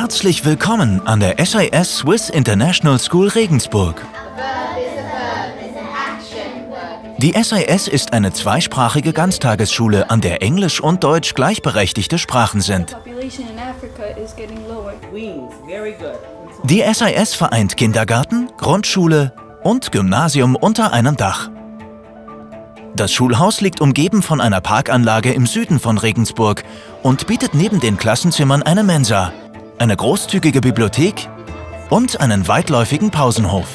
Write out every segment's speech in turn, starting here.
Herzlich willkommen an der SIS Swiss International School Regensburg. Die SIS ist eine zweisprachige Ganztagesschule, an der Englisch und Deutsch gleichberechtigte Sprachen sind. Die SIS vereint Kindergarten, Grundschule und Gymnasium unter einem Dach. Das Schulhaus liegt umgeben von einer Parkanlage im Süden von Regensburg und bietet neben den Klassenzimmern eine Mensa, eine großzügige Bibliothek und einen weitläufigen Pausenhof.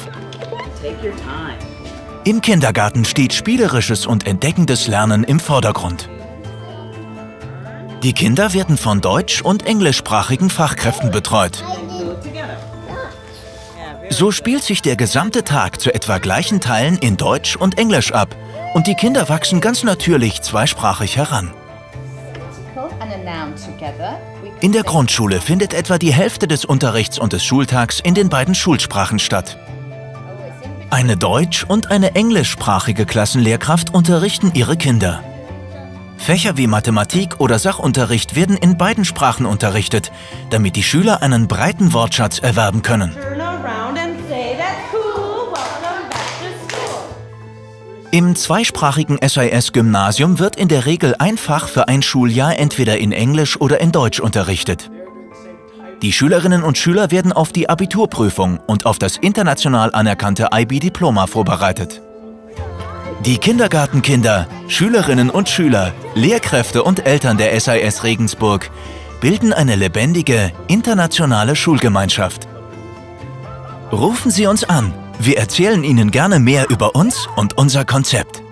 Im Kindergarten steht spielerisches und entdeckendes Lernen im Vordergrund. Die Kinder werden von deutsch- und englischsprachigen Fachkräften betreut. So spielt sich der gesamte Tag zu etwa gleichen Teilen in Deutsch und Englisch ab und die Kinder wachsen ganz natürlich zweisprachig heran. In der Grundschule findet etwa die Hälfte des Unterrichts und des Schultags in den beiden Schulsprachen statt. Eine deutsch- und eine englischsprachige Klassenlehrkraft unterrichten ihre Kinder. Fächer wie Mathematik oder Sachunterricht werden in beiden Sprachen unterrichtet, damit die Schüler einen breiten Wortschatz erwerben können. Im zweisprachigen SIS-Gymnasium wird in der Regel ein Fach für ein Schuljahr entweder in Englisch oder in Deutsch unterrichtet. Die Schülerinnen und Schüler werden auf die Abiturprüfung und auf das international anerkannte IB-Diploma vorbereitet. Die Kindergartenkinder, Schülerinnen und Schüler, Lehrkräfte und Eltern der SIS Regensburg bilden eine lebendige, internationale Schulgemeinschaft. Rufen Sie uns an, wir erzählen Ihnen gerne mehr über uns und unser Konzept.